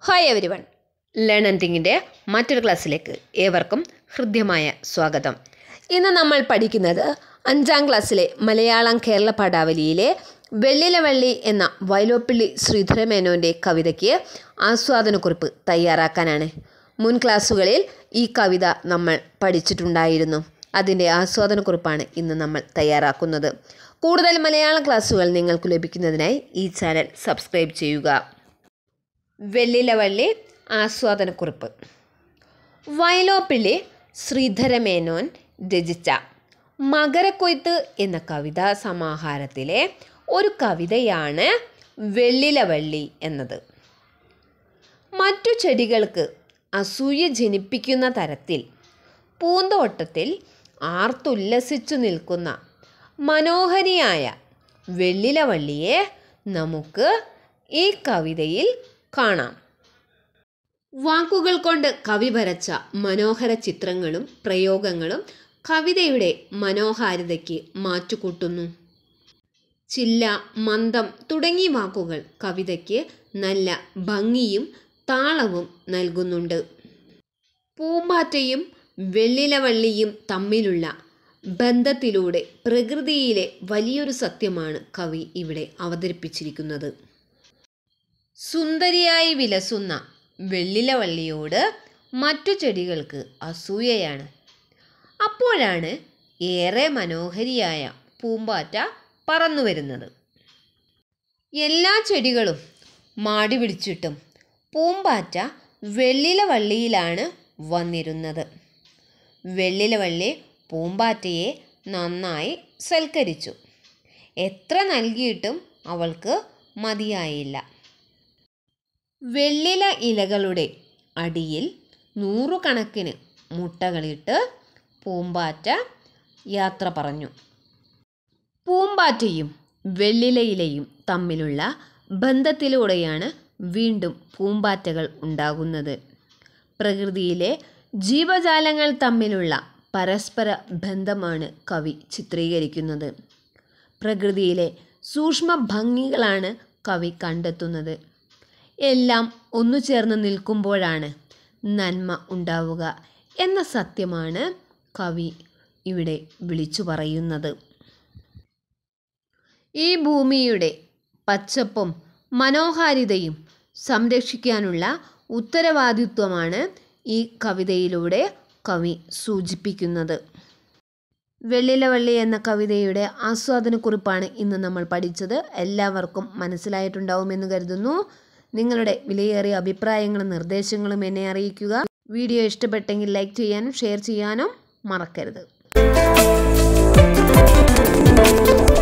Hi everyone, learn and തിങ്കിൻ്റെ മറ്റൊരു ക്ലാസ്സിലേക്ക് ഏവർക്കും ഹൃദ്യമായ സ്വാഗതം. ഇന്ന് നമ്മൾ പഠിക്കുന്നത് 5ാം ക്ലാസ്സിലെ മലയാളം കേരള പാഠാവലിയിലെ വെള്ളിലവള്ളി എന്ന വൈലോപ്പിള്ളി ശ്രീധരമേനോൻ്റെ കവിതയ്ക്ക് ആസ്വാദനക്കുറിപ്പ് തയ്യാറാക്കാനാണ്. മുൻ ക്ലാസ്സുകളിൽ ഈ കവിത നമ്മൾ പഠിച്ചിട്ടുണ്ടായിരുന്നു. അതിൻ്റെ ആസ്വാദനക്കുറിപ്പാണ് ഇന്ന് നമ്മൾ തയ്യാറാക്കുന്നത്. കൂടുതൽ മലയാളം ക്ലാസ്സുകൾ നിങ്ങൾക്ക് ലഭിക്കുന്നതിനായി ഈ ചാനൽ സബ്സ്ക്രൈബ് ചെയ്യുക. വെള്ളിലവള്ളി ആസ്വാദനക്കുറിപ്പ്. വൈലോപ്പിള്ളി ശ്രീധരമേനോൻ രചിച്ച മകരക്കൊയ്ത്ത് എന്ന കവിതാ സമാഹാരത്തിലെ ഒരു കവിതയാണ് വെള്ളിലവള്ളി എന്നത്. മറ്റു ചെടികൾക്ക് അസൂയ ജനിപ്പിക്കുന്ന തരത്തിൽ പൂന്തോട്ടത്തിൽ ആർത്തുല്ലസിച്ചു നിൽക്കുന്ന മനോഹരിയായ വെള്ളിലവള്ളിയെ നമുക്ക് ഈ കവിതയിൽ കാണാം. വാക്കുകൾ കൊണ്ട് കവി വരച്ച മനോഹര ചിത്രങ്ങളും പ്രയോഗങ്ങളും കവിതയുടെ മനോഹാരിതയ്ക്ക് മാറ്റുകൂട്ടുന്നു. ചില്ല, മന്ദം തുടങ്ങിയ വാക്കുകൾ കവിതയ്ക്ക് നല്ല ഭംഗിയും താളവും നൽകുന്നുണ്ട്. പൂമ്പാറ്റയും വെള്ളിലവള്ളിയും തമ്മിലുള്ള ബന്ധത്തിലൂടെ പ്രകൃതിയിലെ വലിയൊരു സത്യമാണ് കവി ഇവിടെ അവതരിപ്പിച്ചിരിക്കുന്നത്. സുന്ദരിയായി വിലസുന്ന വെള്ളിലവള്ളിയോട് മറ്റു ചെടികൾക്ക് അസൂയയാണ്. അപ്പോഴാണ് ഏറെ മനോഹരിയായ പൂമ്പാറ്റ പറന്നു വരുന്നത്. എല്ലാ ചെടികളും മാടി പിടിച്ചിട്ടും പൂമ്പാറ്റ വെള്ളിലവള്ളിയിലാണ് വന്നിരുന്നത്. വെള്ളിലവള്ളി പൂമ്പാറ്റയെ നന്നായി സൽക്കരിച്ചു. എത്ര നൽകിയിട്ടും അവൾക്ക് മതിയായില്ല. വെള്ളില ഇലകളുടെ അടിയിൽ 100 കണക്കിന് മുട്ടകളിട്ട് പൂമ്പാറ്റ യാത്ര പറഞ്ഞു. പൂമ്പാറ്റയും വെള്ളിലയിലയും തമ്മിലുള്ള ബന്ധത്തിലൂടെയാണ് വീണ്ടും പൂമ്പാറ്റകൾ ഉണ്ടാകുന്നത്. പ്രകൃതിയിലെ ജീവജാലങ്ങൾ തമ്മിലുള്ള പരസ്പര ബന്ധമാണ് കവി ചിത്രീകരിക്കുന്നത്. പ്രകൃതിയിലെ സൂക്ഷ്മ ഭംഗികളാണ് കവി കണ്ടെത്തുന്നത്. എല്ലാം ഒന്നു ചേർന്ന് നിൽക്കുമ്പോഴാണ് നന്മ ഉണ്ടാവുക എന്ന സത്യമാണ് കവി ഇവിടെ വിളിച്ചു പറയുന്നത്. ഈ ഭൂമിയുടെ പച്ചപ്പും മനോഹാരിതയും സംരക്ഷിക്കാനുള്ള ഉത്തരവാദിത്വമാണ് ഈ കവിതയിലൂടെ കവി സൂചിപ്പിക്കുന്നത്. വെള്ളിലവള്ളി എന്ന കവിതയുടെ ആസ്വാദനക്കുറിപ്പാണ് ഇന്ന് നമ്മൾ പഠിച്ചത്. എല്ലാവർക്കും മനസ്സിലായിട്ടുണ്ടാവുമെന്ന് കരുതുന്നു. നിങ്ങളുടെ വിലയേറിയ അഭിപ്രായങ്ങളും നിർദ്ദേശങ്ങളും എന്നെ അറിയിക്കുക. വീഡിയോ ഇഷ്ടപ്പെട്ടെങ്കിൽ ലൈക്ക് ചെയ്യാനും ഷെയർ ചെയ്യാനും മറക്കരുത്.